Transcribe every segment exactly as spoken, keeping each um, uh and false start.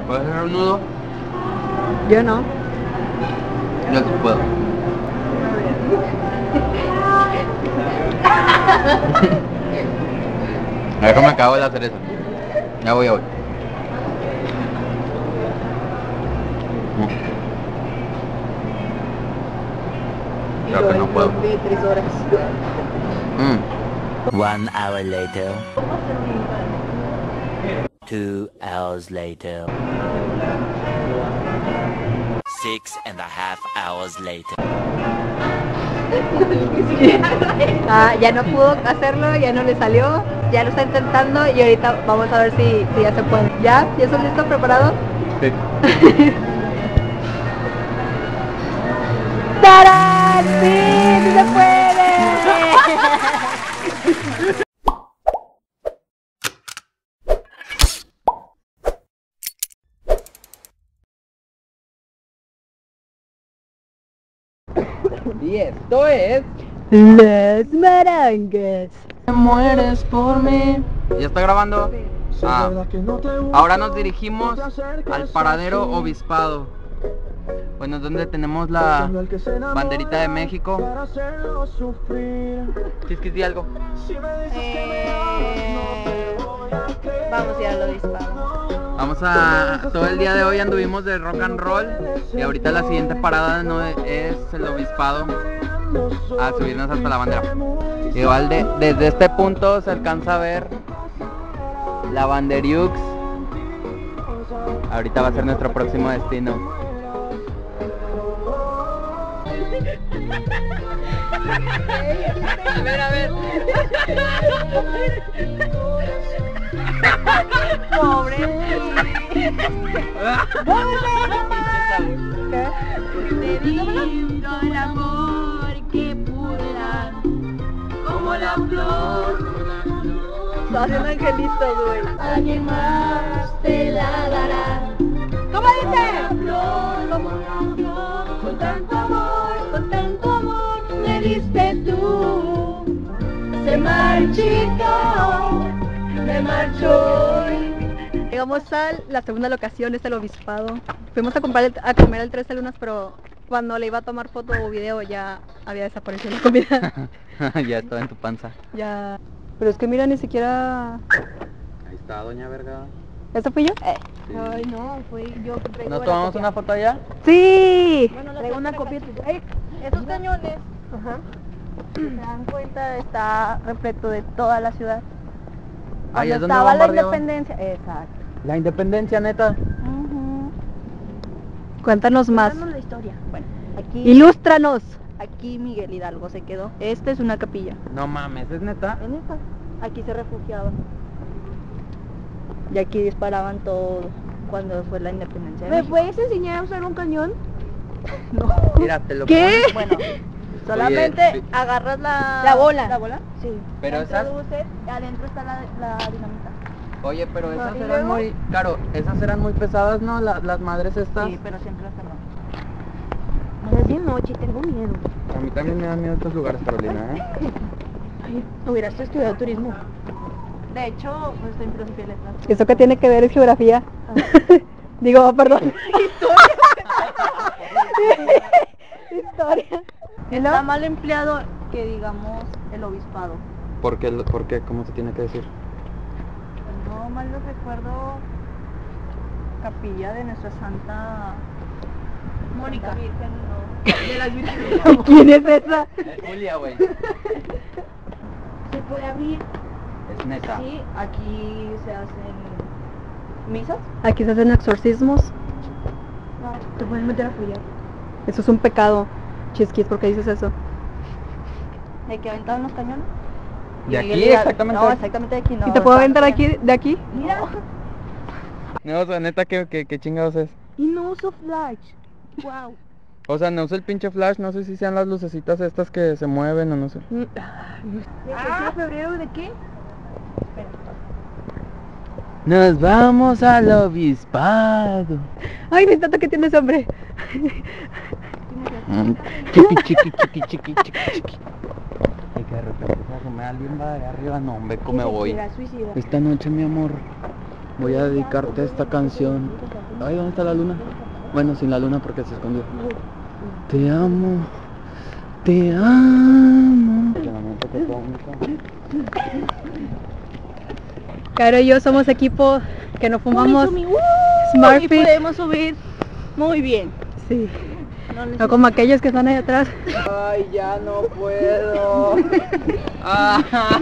¿Puedes hacer un nudo? Yo no. Yo sí puedo. Déjame acabo de hacer eso. Ya voy, ya voy. Creo que no puedo. Tres horas. Mm. One hour later. Two hours later. Six and a half hours later. Ah, ya no pudo hacerlo, ya no le salió, ya lo está intentando y ahorita vamos a ver si, si ya se puede. ¿Ya? ¿Ya estás listo? ¿Preparado? Sí. ¡Tarán! ¡Sí! ¡Sí se puede! Y esto es... Las Marangas. Te mueres por mí. ¿Ya está grabando? Ah. Ahora nos dirigimos al paradero Obispado. Bueno, donde tenemos la banderita de México. ¿Quieres que diga algo? Eh, vamos a ir al Obispado. Vamos a... Todo el día de hoy anduvimos de rock and roll. Y ahorita la siguiente parada no es el Obispado. A subirnos hasta la bandera. Igual de, desde este punto se alcanza a ver la Banderiux. Ahorita va a ser nuestro próximo destino. A ver, a ver. Pobre. Te brindo el amor que pudra como la flor. Está haciendo angelitos, güey. Alguien más te la dará. ¿Cómo dice? Flor, como la flor, con tanto amor, con tanto amor me diste tú. Se marchitó, me marchó. Llegamos a la segunda locación, es el Obispado. Fuimos a comprar el- a comer el Tres de Lunas, pero cuando le iba a tomar foto o video ya había desaparecido la comida. Ya está en tu panza. Ya. Pero es que mira, ni siquiera... Ahí está Doña Verga. ¿Eso fui yo? Eh. Sí. Ay, no, fue yo que traigo ¿Nos la tomamos copia. una foto allá? ¡Sí! Bueno, la Traigo una segunda copia. copia. Ay, esos cañones, Ajá. si se dan cuenta, está repleto de toda la ciudad. Ahí Cuando es donde estaba la bombardeaban. independencia. Exacto. La independencia, neta. Ujú. Cuéntanos más. Cuéntanos la historia. Bueno, aquí... ¡Ilústranos! Aquí Miguel Hidalgo se quedó. Esta es una capilla. No mames, ¿es neta? En esta. Aquí se refugiaban. Y aquí disparaban todo cuando fue la independencia de ¿Me México. puedes enseñar a usar un cañón? No. Mira, te lo ¿Qué? pones. Bueno, solamente sí. agarras la... La bola. La bola. Sí. Pero la esas... introduces, adentro está la, la dinamita. Oye, pero esas ¿Y eran luego? muy... Claro, esas eran muy pesadas, ¿no? La- las madres estas. Sí, pero siempre las cerramos. No es de noche, tengo miedo. A mí también me dan miedo estos lugares, Carolina, ¿eh? Ay, hubieras estudiado turismo. De hecho, pues estoy en filosofía y letras. ¿Eso qué tiene que ver es geografía? Digo, perdón. Historia. Está mal empleado que digamos el obispado. ¿Por qué? ¿Por qué? ¿Cómo se tiene que decir? No mal lo recuerdo, capilla de nuestra santa Mónica. Santa Virgen, no. De las vírgenes. ¿Quién es esa? Es Julia, güey. Se puede abrir. Es neta. Sí, aquí se hacen misas. Aquí se hacen exorcismos. Te puedes meter a follar. Eso es un pecado. Chisquis, ¿por qué dices eso? ¿De que aventaban los cañones? ¿De Y aquí? Miguel Hidalgo- Exactamente. No, exactamente de aquí no. ¿Y te puedo está- aventar aquí, de aquí? Mira. No, o sea, neta, ¿qué, qué, qué chingados es? Y no uso flash. Wow. O sea, no uso el pinche flash, no sé si sean las lucecitas estas que se mueven o no sé. ¿dieciocho de febrero de qué? Nos vamos al obispado. Ay, me encanta que tienes hambre. Mm, Chiqui, chiqui, chiqui, chiqui, chiqui, chiqui. Y que de repente se asome alguien va de arriba, no hombre, ¿cómo me voy? Suicida, suicida. Esta noche, mi amor, voy a dedicarte esta canción Ay, ¿dónde está la luna? Bueno, sin la luna porque se escondió. Te amo, te amo. Caro y yo somos equipo que no fumamos Sumi, Sumi, ¡uh! Smart Y Fit. podemos subir muy bien. Sí. No No necesito- como aquellos que están ahí atrás. Ay, ya no puedo. Ah.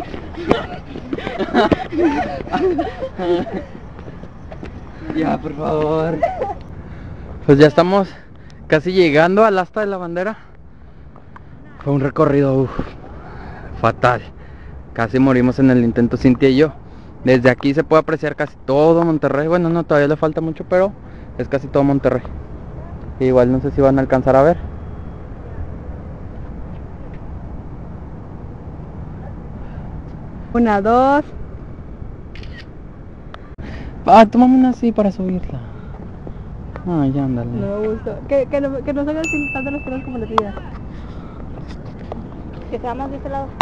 Ya, por favor. Pues ya estamos casi llegando al asta de la bandera. Fue un recorrido uf, fatal. Casi morimos en el intento, Cintia y yo. Desde aquí se puede apreciar casi todo Monterrey. Bueno, no, todavía le falta mucho, pero es casi todo Monterrey. Igual no sé si van a alcanzar a ver. Una, dos. Ah, tómame una así para subirla. Ay, ya ándale. No me gustó. Que, que, no, que no salgan sin tanto los pelos como la tía. Que sea más de este lado.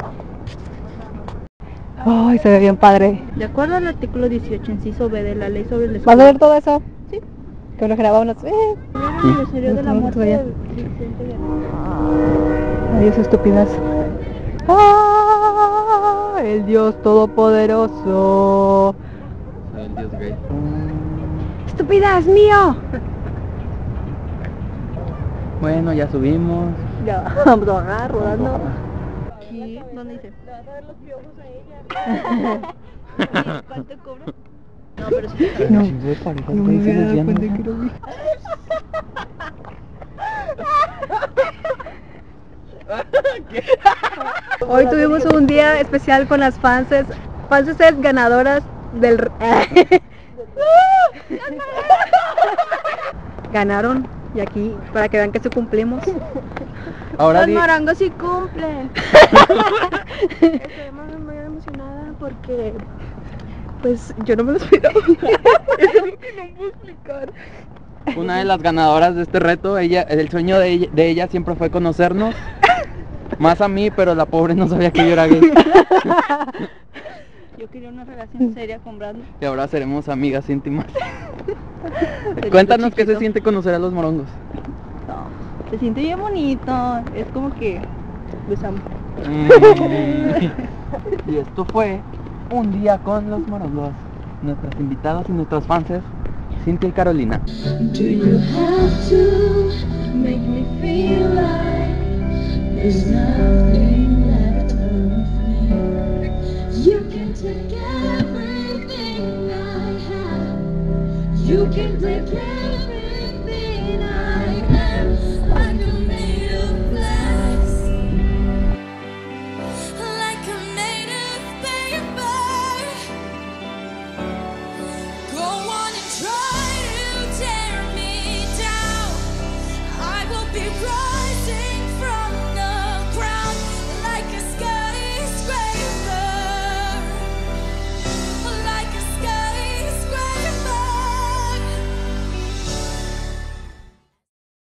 Ay, se ve bien padre. De acuerdo al artículo dieciocho, inciso B de la ley sobre el ¿Vas a ver todo eso? Sí. Que lo grabamos. Eh. aniversario de la No, no, muerte todavía. de Vicente Guerrero. Adiós, estúpidas. ¡Ah! El Dios Todopoderoso. El dios gay. ¡Estúpidas, mío! Bueno, ya subimos. Ya, vamos a bajar rodando. Aquí, ¿dónde dice? Le vas a ver los piojos a ella. ¿Cuánto cobra? No, pero sí. No, no no me había dado cuenta que lo vi. Hoy tuvimos un día especial con las fanses, fanses ganadoras del... Ganaron, y aquí, para que vean que sí cumplimos. Ahora Los di... morangos sí cumplen. Estoy muy, muy emocionada porque pues yo no me lo esperaba. Es algo que no puedo explicar. Una de las ganadoras de este reto, ella, el sueño de ella, de ella siempre fue conocernos. Más a mí, pero la pobre no sabía que yo era gay. Yo quería una relación seria con Brandon. Y ahora seremos amigas íntimas. Cuéntanos qué se chiquito. siente conocer a los morongos. No, se siente bien bonito. Es como que besamos. Mm. Y esto fue un día con los morongos. Nuestras invitadas y nuestros fans, Cintia y Carolina. Do you have to make me feel like there's nothing left of me? You can take everything I have. You can take everything.